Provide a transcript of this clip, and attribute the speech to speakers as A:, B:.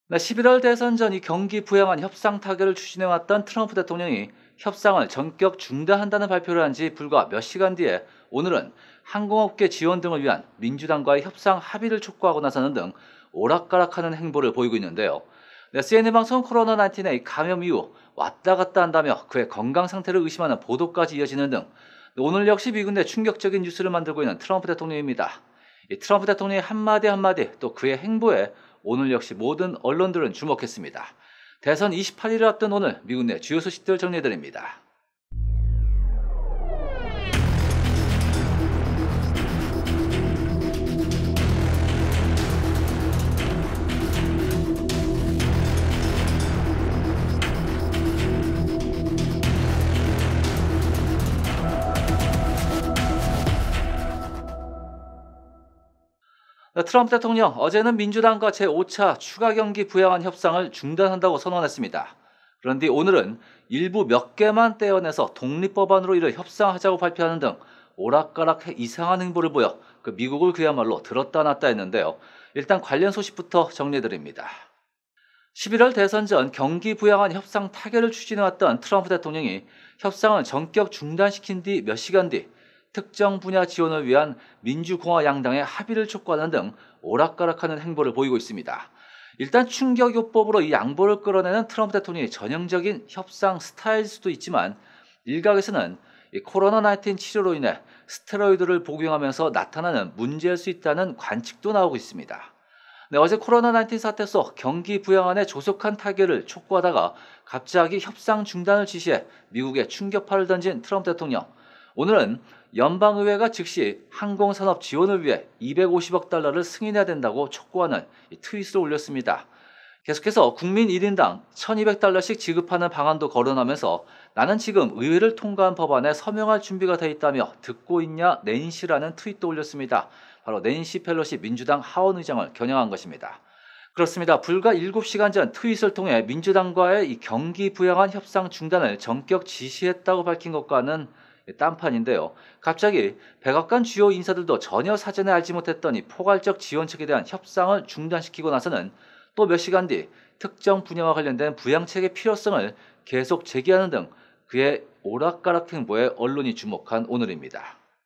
A: 11월 대선 전 이 경기 부양안 협상 타결을 추진해왔던 트럼프 대통령이 협상을 전격 중단한다는 발표를 한 지 불과 몇 시간 뒤에 오늘은 항공업계 지원 등을 위한 민주당과의 협상 합의를 촉구하고 나서는 등 오락가락하는 행보를 보이고 있는데요. CNN 방송 코로나19의 감염 이후 왔다 갔다 한다며 그의 건강 상태를 의심하는 보도까지 이어지는 등 오늘 역시 미국 내 충격적인 뉴스를 만들고 있는 트럼프 대통령입니다. 이 트럼프 대통령의 한마디 한마디 또 그의 행보에 오늘 역시 모든 언론들은 주목했습니다. 대선 28일을 앞둔 오늘 미국 내 주요 소식들 정리해드립니다. 트럼프 대통령 어제는 민주당과 제5차 추가 경기 부양안 협상을 중단한다고 선언했습니다. 그런데 오늘은 일부 몇 개만 떼어내서 독립법안으로 이를 협상하자고 발표하는 등 오락가락 이상한 행보를 보여 미국을 그야말로 들었다 놨다 했는데요. 일단 관련 소식부터 정리해드립니다. 11월 대선 전 경기 부양안 협상 타결을 추진해왔던 트럼프 대통령이 협상을 전격 중단시킨 뒤 몇 시간 뒤 특정 분야 지원을 위한 민주공화 양당의 합의를 촉구하는 등 오락가락하는 행보를 보이고 있습니다. 일단 충격요법으로 이 양보를 끌어내는 트럼프 대통령의 전형적인 협상 스타일일 수도 있지만 일각에서는 이 코로나19 치료로 인해 스테로이드를 복용하면서 나타나는 문제일 수 있다는 관측도 나오고 있습니다. 어제 코로나19 사태 속 경기 부양안의 조속한 타결을 촉구하다가 갑자기 협상 중단을 지시해 미국에 충격파를 던진 트럼프 대통령. 오늘은 연방의회가 즉시 항공산업 지원을 위해 250억 달러를 승인해야 된다고 촉구하는 트윗을 올렸습니다. 계속해서 국민 1인당 1200달러씩 지급하는 방안도 거론하면서 나는 지금 의회를 통과한 법안에 서명할 준비가 돼 있다며 듣고 있냐 낸시라는 트윗도 올렸습니다. 바로 낸시 펠로시 민주당 하원 의장을 겨냥한 것입니다. 그렇습니다. 불과 7시간 전 트윗을 통해 민주당과의 이 경기 부양안 협상 중단을 전격 지시했다고 밝힌 것과는 딴판인데요. 갑자기 백악관 주요 인사들도 전혀 사전에 알지 못했던 이 포괄적 지원책에 대한 협상을 중단시키고 나서는 또 몇 시간 뒤 특정 분야와 관련된 부양책의 필요성을 계속 제기하는 등 그의 오락가락 행보에 언론이 주목한 오늘입니다.